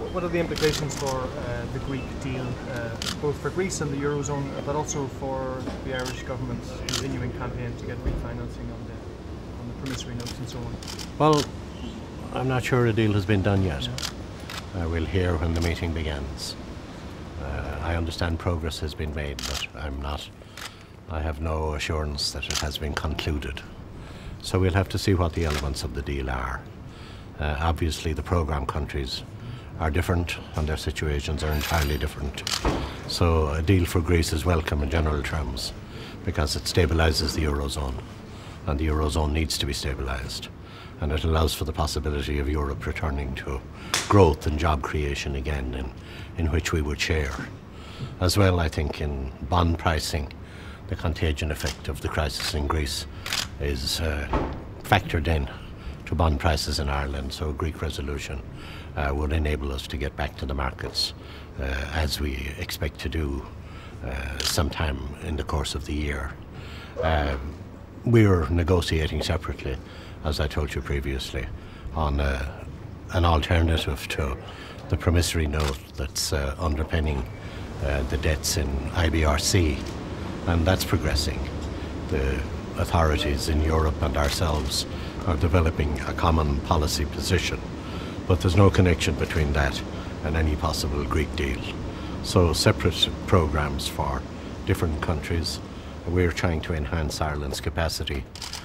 what are the implications for the Greek deal, both for Greece and the Eurozone, but also for the Irish government's continuing campaign to get refinancing on the promissory notes and so on? Well, I'm not sure a deal has been done yet. We'll hear when the meeting begins. I understand progress has been made, but I have no assurance that it has been concluded. So we'll have to see what the elements of the deal are. Obviously the programme countries are different and their situations are entirely different. So a deal for Greece is welcome in general terms because it stabilises the Eurozone, and the Eurozone needs to be stabilised, and it allows for the possibility of Europe returning to growth and job creation again in which we would share. As well, I think in bond pricing, the contagion effect of the crisis in Greece is factored in to bond prices in Ireland, so a Greek resolution would enable us to get back to the markets as we expect to do sometime in the course of the year. We're negotiating separately, as I told you previously, on an alternative to the promissory note that's underpinning the debts in IBRC, and that's progressing. The authorities in Europe and ourselves are developing a common policy position, but there's no connection between that and any possible Greek deal. So separate programmes for different countries. We're trying to enhance Ireland's capacity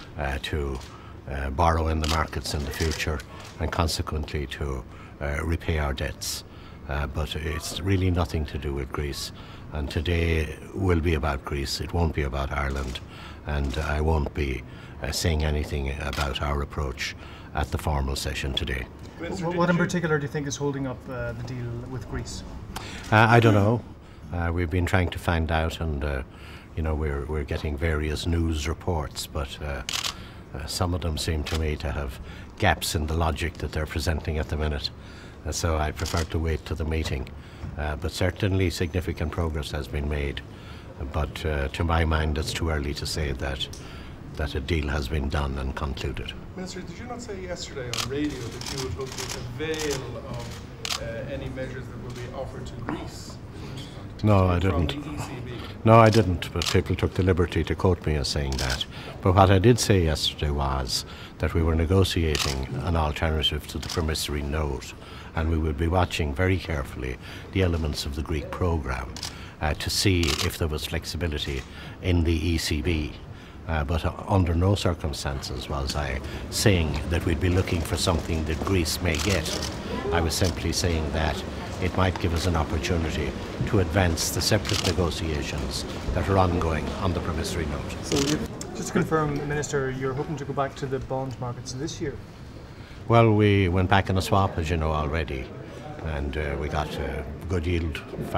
to borrow in the markets in the future and consequently to repay our debts. But it's really nothing to do with Greece, and today will be about Greece. It won't be about Ireland, and I won't be saying anything about our approach at the formal session today. What in particular do you think is holding up the deal with Greece? I don't know. We've been trying to find out, and we're getting various news reports, but some of them seem to me to have gaps in the logic that they're presenting at the minute. So I prefer to wait to the meeting. But certainly significant progress has been made. But to my mind, it's too early to say that a deal has been done and concluded. Minister, did you not say yesterday on radio that you would hope to avail of any measures that will be offered to Greece? No, I didn't. From the ECB? No, I didn't, but people took the liberty to quote me as saying that. But what I did say yesterday was that we were negotiating an alternative to the promissory note, and we would be watching very carefully the elements of the Greek programme to see if there was flexibility in the ECB. But under no circumstances was I saying that we'd be looking for something that Greece may get. I was simply saying that it might give us an opportunity to advance the separate negotiations that are ongoing on the promissory note. So just to confirm, Minister, you're hoping to go back to the bond markets this year? Well, we went back in a swap, as you know, already, and we got a good yield,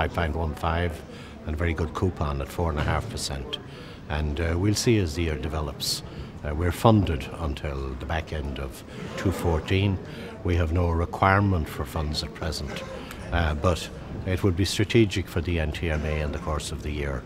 5.15, and a very good coupon at 4.5%. And we'll see as the year develops. We're funded until the back end of 2014. We have no requirement for funds at present, but it would be strategic for the NTMA in the course of the year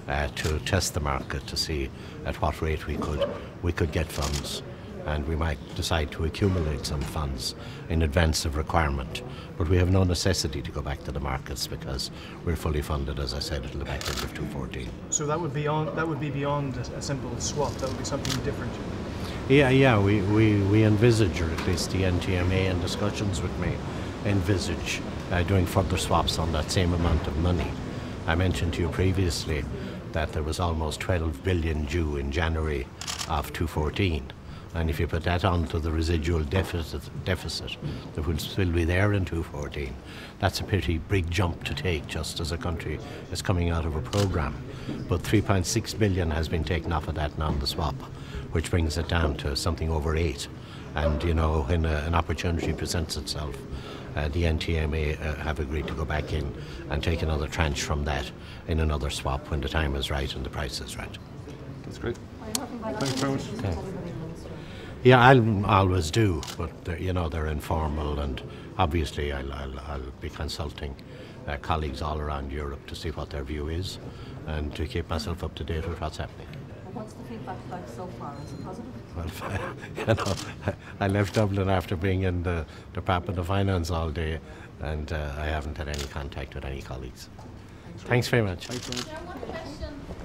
to test the market to see at what rate we could get funds, and we might decide to accumulate some funds in advance of requirement. But we have no necessity to go back to the markets because we're fully funded, as I said, until the back end of 2014. So that would be beyond a simple swap. That would be something different. Yeah. We envisage, or at least the NTMA in discussions with me envisage doing further swaps on that same amount of money. I mentioned to you previously that there was almost 12 billion due in January of 2014. And if you put that onto the residual deficit that will still be there in 2014, that's a pretty big jump to take just as a country is coming out of a programme. But 3.6 billion has been taken off of that now on the swap, which brings it down to something over 8. And when an opportunity presents itself, the NTMA have agreed to go back in and take another tranche from that in another swap when the time is right and the price is right. That's great. Thanks very much. Okay. Yeah, I'll always do, but they're informal, and obviously I'll be consulting colleagues all around Europe to see what their view is and to keep myself up to date with what's happening. What's the feedback like so far? Is it positive? Well, I left Dublin after being in the Department of Finance all day, and I haven't had any contact with any colleagues. Thanks very much. Thanks very much.